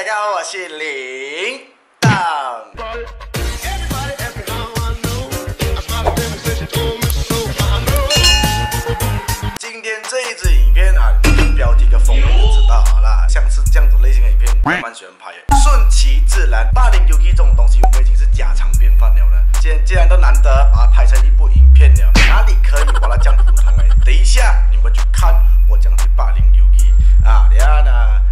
大家好，我是铃铛。今天这一支影片啊，标题跟封面就知道好啦。像是这样子类型的影片，我蛮喜欢拍的。顺其自然，霸凌游戏这种东西，我们已经是家常便饭了呢。既然都难得把它拍成一部影片了，哪里可以把它讲普通哎？等一下你们去看我讲去霸凌游戏啊，等下呢，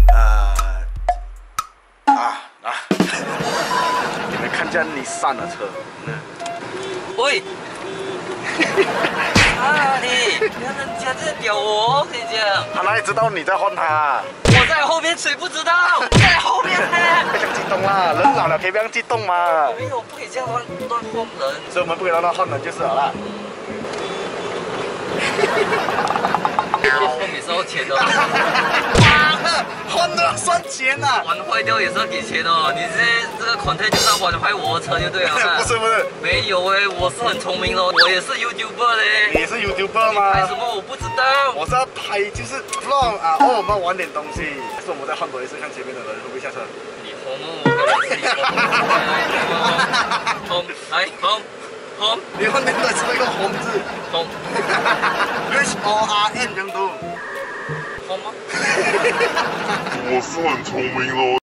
你们看见你上的车， 喂。啊你，人家在屌我，我跟你讲。 他哪里知道你在换他？ 我在后面，谁不知道？我在后面呢。 不要激动啦，人老了可以不要激动嘛。 没有，不可以这样乱晃人。 所以我们不可以让他换人就是好了。 后面是要钱的。 换了算钱呐！ 玩坏掉也是要给钱哦。你这个 content 就是要玩坏我的车就对了。 不是， 没有哎，我是很聪明的，我也是 YouTuber 嘞。 你是 YouTuber 吗？ 拍什么我不知道。 我是要拍就是 vlog 啊，我们玩点东西。还是我们再换多一次，看前面的人会不会下车。 你红哦，我跟你红，来红。红， 你后面的是那个红字， 红 ，HORN 这样读， 红吗？ 我是很聪明咯。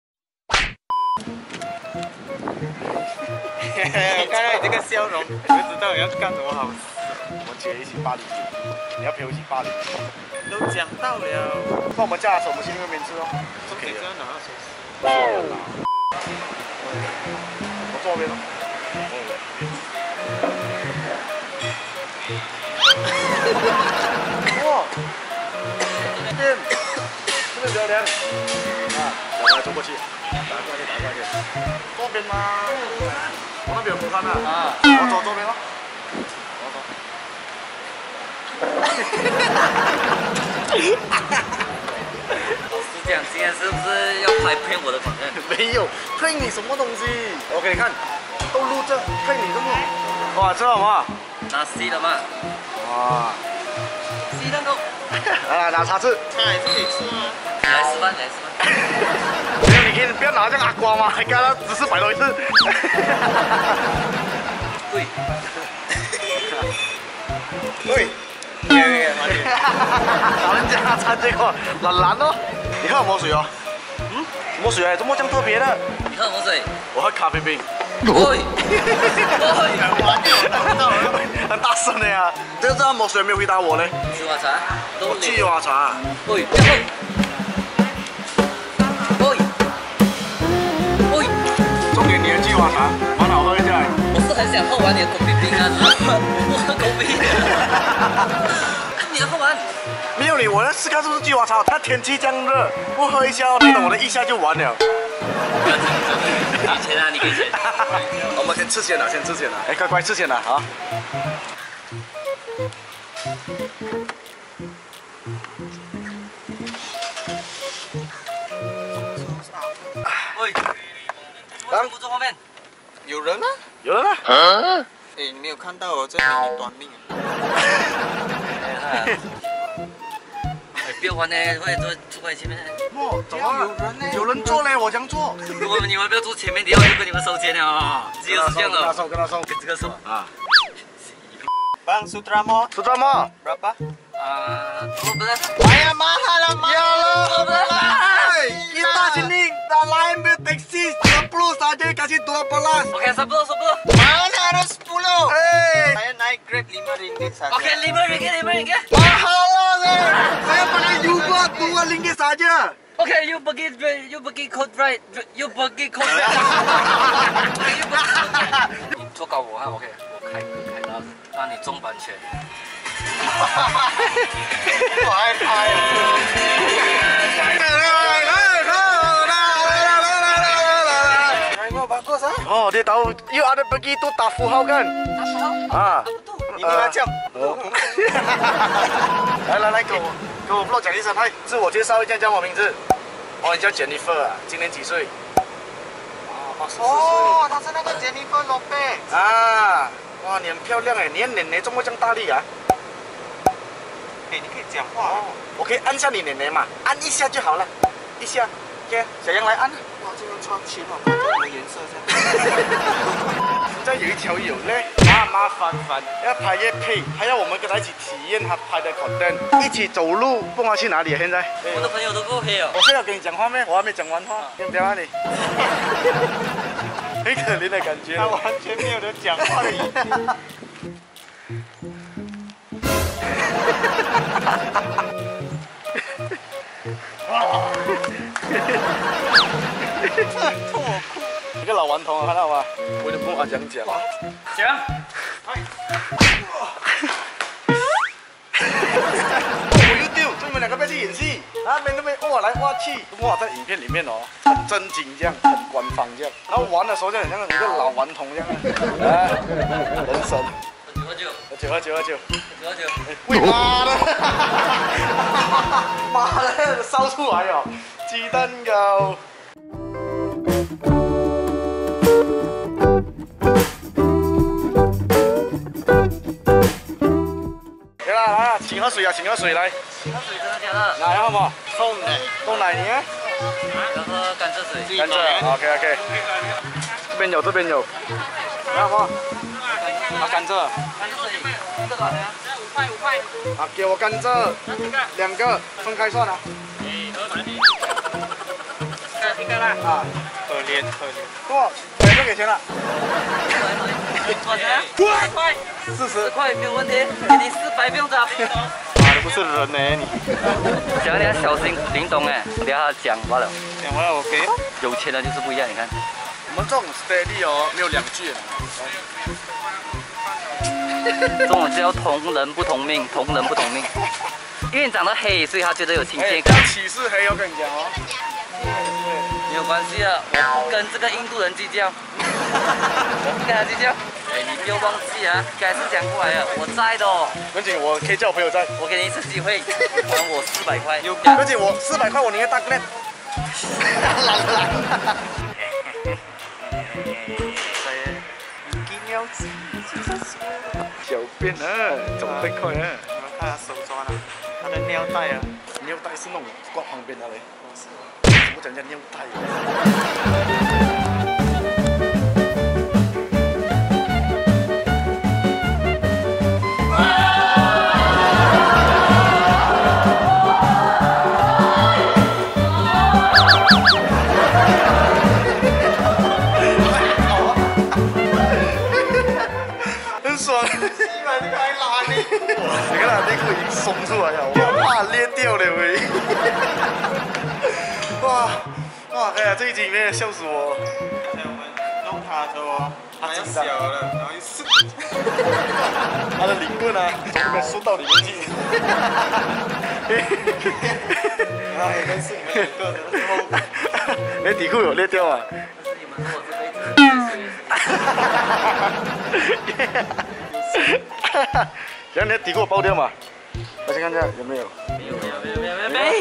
看到你这个笑容，我就知道你要干什么好事。我们姐一起霸凌你要陪我一起霸凌。 都讲到了， 那我们驾车，我们去那边吃哦。 可以这样拿到手机。 我坐那边咯。哇，这边比较凉啊，来坐过去，打过去，左边吗？我那边有不看啊，我走左边咯， 老师讲，今天是不是要拍骗我的广告？ 没有，骗你什么东西？我给你看，都录着，骗你什么？哇，知道吗？ 拿 C 了吗？ 哇 ，C 的都。 拿叉子。 他还是可以吃啊。 来吃饭。 没有，你可以不要拿这样阿瓜吗？刚刚只是摆了一次。 对。 对。老人家餐这个懒哦。你喝什么水哦？什么水啊？怎么这样特别的？ 你喝什么水？ 我喝咖啡冰。 喂， 很大声的呀！这个什么水没有回答我呢？ 菊花茶。 我菊花茶。 喂，不要碰。喂。 送给你的菊花茶，蛮好喝一下。 我是很想喝完你的狗屁冰啊，我不喝狗屁。你要喝完？ 没有你，我要试看是不是菊花茶。它天气这样热，不喝一下，你懂我的一下就完了。 给钱啊！你给钱。 我们先吃先了。哎，乖吃先了啊。 喂，为什么坐后面？ 有人啊？ 有人啊？ 哎，你没有看到我这里你短命。 不要玩呢，快坐在前面。 哦，走啊！有人坐嘞，我想坐。 你们不要坐前面，等下就跟你们收钱了啊！只有是这样的。 跟他收。 跟这个手啊。 Bang Sutramo. Berapa? 12. Ayah mahal lah mahal. Ya Allah. Mahal. Kita sini tak lain bertaksi 10 saja kasih 12. Okey, 10. Mana ada 10? Saya naik Grab RM5 saja. Okey, RM5. Mahal lah saya pakai Uber 2 ringgit saja. Okey, you pergi code right. You pergi code right. 你做高我哈 ，OK， 我开到让你中版权。 我害怕呀。Bagus ah. Oh, dia tahu. You ada pergi tu Tafu Hau kan? Tafu Hau? Ah. Ini macam. 来，给我 vlog 讲一声，嗨，自我介绍一下，叫我名字。哦，你叫 Jennifer 啊，今年几岁？ 哦，她是那个 Jennifer Lopez。 啊，哇，你很漂亮哎，你的奶奶怎么这样大力啊？ 哎，你可以讲话哦。 我可以按下你奶奶嘛？按一下就好了，一下。 OK， 小杨来按。 哇，这个穿裙哦，看这个颜色再有一条友嘞，麻烦，要拍夜配，还要我们跟他一起体验他拍的 content， 一起走路，不知道去哪里啊？现在我的朋友都够黑哦。 我现在要跟你讲话没？我还没讲完话，先不要啊你。很可怜的感觉， 他完全没有人讲话的意思。 一个老顽童啊，看到吗？我就不敢讲。 行。 我又丢，就你们两个不要去演戏，那边挖来挖去，哇，在影片里面哦，很正经这样，很官方这样，然后玩的时候就很像一个老顽童这样，啊，人神。喝酒。喂妈的！妈的，烧出来哦，鸡蛋糕。来，请喝水，来。 请喝水真的假的？ 来，好不好？ 冻奶你啊？ 要喝甘蔗水。 甘蔗 ，OK。这边有，来好不好？甘蔗。 这个多少钱？5块。 啊，给我甘蔗2个，分开算啊。 一个啦。 啊， 可怜。 多少？不给钱了。 多少钱？10块。40块没有问题，给你400，不用找。 妈的，不是人呢你。 讲你要小心，林董哎，等下讲罢了。 讲完了 OK。 有钱人就是不一样，你看。 我们这种 steady 哦，没有2句。 这种叫同人不同命，因为你长得黑，所以他觉得有亲切感。 歧视黑，我跟你讲哦。 没有关系啊，我不跟这个印度人计较，我不跟他计较。哎，你不要忘记啊，该是讲过来啊，我在的哦。 不紧，我可以叫我朋友在。 我给你一次机会，还我400块。 不紧，我400块，我宁愿大个。懒。小便啊，走得快啊！ 你们看他手抓了，他的尿袋啊， 尿袋是那种挂旁边的嘞。怎么讲叫尿袋？很爽。你看他内裤已经松出来了，我怕裂掉了喂！哇！哎呀，这一集里面笑死我！ 刚才我们弄他的时候，他太小了，然后一撕， 他的领棍啊，从里面缩到里面去。 哎，但是你们2个的时候， 你的底裤有裂掉啊？ 这是你们说我这辈子。 让你的底裤爆掉嘛？我先看一下有没有。 没。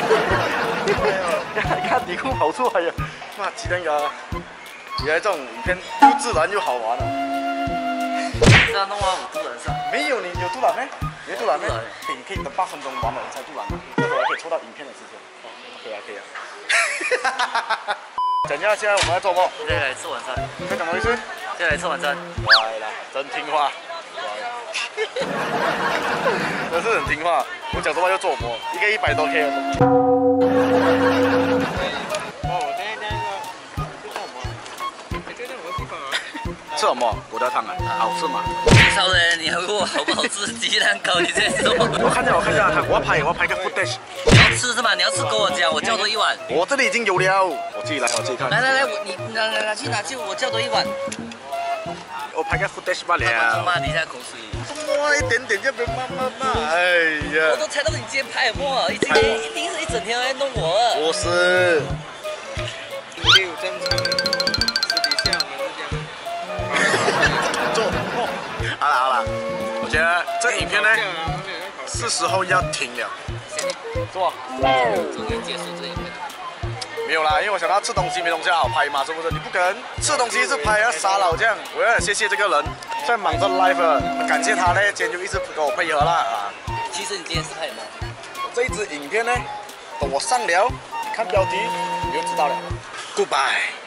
看底裤跑出来了，哇，鸡蛋糕！原来这种影片又自然又好玩了。 这样弄啊，我突然上。 没有，你有杜兰没？没杜兰没？你可以等8分钟完了才杜兰，这时候还可以抽到影片的时间。可以啊。等一下，现在我们要做什么？ 现在来吃晚餐。 再讲多一次。 现在来吃晚餐。 乖啦，真听话。真是很听话。我讲什么就做什么，一个100多 K 了。 我今天那个这叫什么？这叫什么地方啊？ 吃什么？果条汤啊，好吃吗？ 介绍人，你还问我好不好吃鸡蛋糕？你在说？ 我看见，我要拍个 footage。 你要吃是吗？你要吃跟我讲，我叫多1碗。 我这里已经有了，我自己来，我自己看。 来，你拿去，我叫多1碗。 我拍个 footage 罢了。 骂你一下口水。 哇，一点点就被骂，哎呀！ 我都猜到你今天拍什么，一定是一整天在弄我。 不是。 没有正常，私底下我们是这样。 做。好了，我觉得这影片呢，是时候要停了。做。 终于结束这影片。 没有啦，因为我想到吃东西没东西好拍嘛，是不是？你不可能吃东西一直拍要傻佬这样。我要谢谢这个人，在忙着 live， 感谢他呢，今天就一直跟我配合啦啊。 其实你今天是拍什么？ 这一支影片呢，等我上了，看标题， 就知道了。 Goodbye。